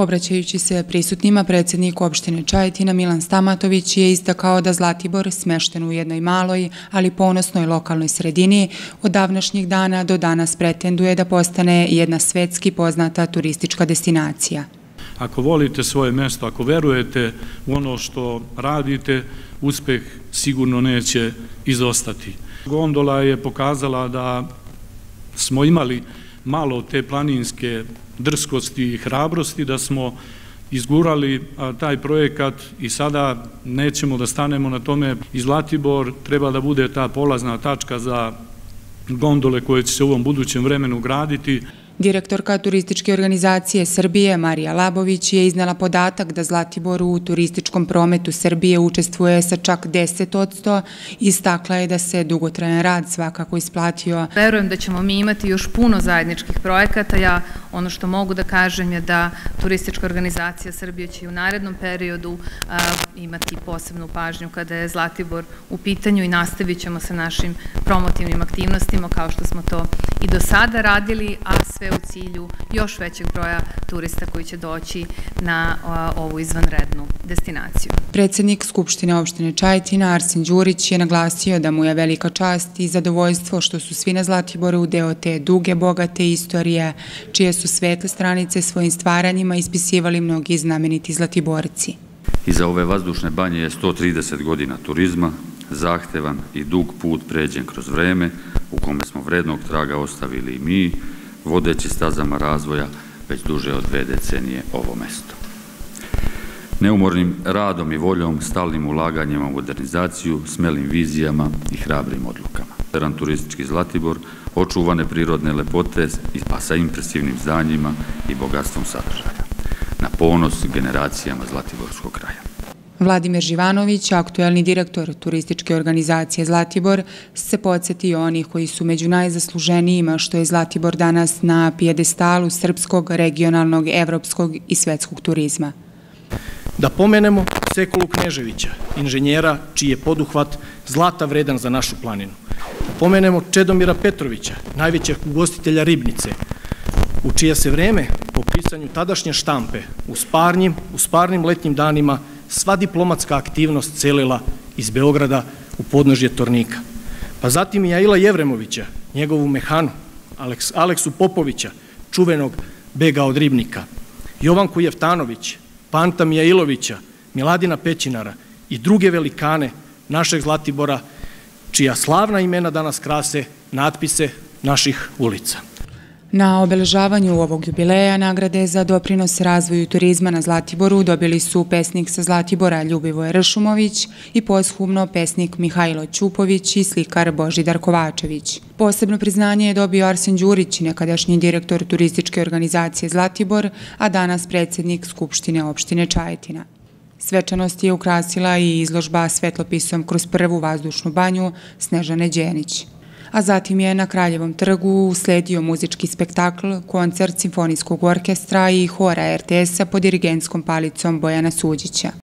Obraćajući se prisutnima, predsjednik opštine Čajetina Milan Stamatović je istakao da Zlatibor, smešten u jednoj maloj, ali ponosnoj lokalnoj sredini, od davnašnjih dana do danas pretenduje da postane jedna svetski poznata turistička destinacija. Ako volite svoje mesto, ako verujete u ono što radite, uspeh sigurno neće izostati. Gondola je pokazala da smo imali malo te planinske drskosti i hrabrosti, da smo izgurali taj projekat i sada nećemo da stanemo na tome. I Zlatibor treba da bude ta polazna tačka za gondole koje će se u ovom budućem vremenu graditi. Direktorka turističke organizacije Srbije Marija Labović je iznela podatak da Zlatibor u turističkom prometu Srbije učestvuje sa čak 10%. Istakla je da se dugotrajan rad svakako isplatio. Verujem da ćemo mi imati još puno zajedničkih projekata. Ono što mogu da kažem je da turistička organizacija Srbije će i u narednom periodu imati posebnu pažnju kada je Zlatibor u pitanju i nastavit ćemo sa našim promotivnim aktivnostima kao što smo to i do sada radili, a sve u cilju još većeg broja turista koji će doći na ovu izvanrednu destinaciju. Predsjednik Skupštine opštine Čajetina Arsen Đurić je naglasio da mu je velika čast i zadovoljstvo što su svi na Zlatiboru deo te duge, bogate istorije, čije su svetle stranice svojim stvaranjima ispisivali mnogi znameniti Zlatiborci. Iza ove vazdušne banje je 130 godina turizma, zahtevan i dug put pređen kroz vreme u kome smo vrednog traga ostavili i mi, vodeći stazama razvoja već duže od 2 decenije ovo mesto. Neumornim radom i voljom, stalnim ulaganjima u modernizaciju, smelim vizijama i hrabrim odlukama. Moderan turistički Zlatibor, očuvane prirodne lepote, a sa impresivnim zdanjima i bogatstvom sadržaja. Na ponos generacijama Zlatiborskog kraja. Vladimir Živanović, aktuelni direktor turističke organizacije Zlatibor, se podsjetio onih koji su među najzasluženijima što je Zlatibor danas na pijedestalu srpskog, regionalnog, evropskog i svetskog turizma. Da pomenemo Sekulu Kneževića, inženjera čiji je poduhvat zlata vredan za našu planinu. Da pomenemo Čedomira Petrovića, najvećeg ugostitelja Ribnice, u čije se vreme po pisanju tadašnje štampe u sparnim letnjim danima sva diplomatska aktivnost celila iz Beograda u podnožje Tornika. Pa zatim i Aila Jevremovića, njegovu mehanu, Aleksu Popovića, čuvenog bega od Ribnika, Jovanku Jeftanović, Panta Mijailovića, Miladina Pećinara i druge velikane našeg Zlatibora, čija slavna imena danas krase natpise naših ulica. Na obeležavanju ovog jubileja nagrade za doprinos razvoju turizma na Zlatiboru dobili su pesnik sa Zlatibora Ljubivoje Ršumović i posthumno pesnik Mihajlo Ćupović i slikar Božidar Kovačević. Posebno priznanje je dobio Arsen Đurić, nekadašnji direktor turističke organizacije Zlatibor, a danas predsjednik Skupštine opštine Čajetina. Svečanost je ukrasila i izložba svetlopisom kroz prvu vazdušnu banju Snežane Đenić. A zatim je na Kraljevom trgu usledio muzički spektakl, koncert simfonijskog orkestra i hora RTS-a pod dirigentskom palicom Bojana Suđića.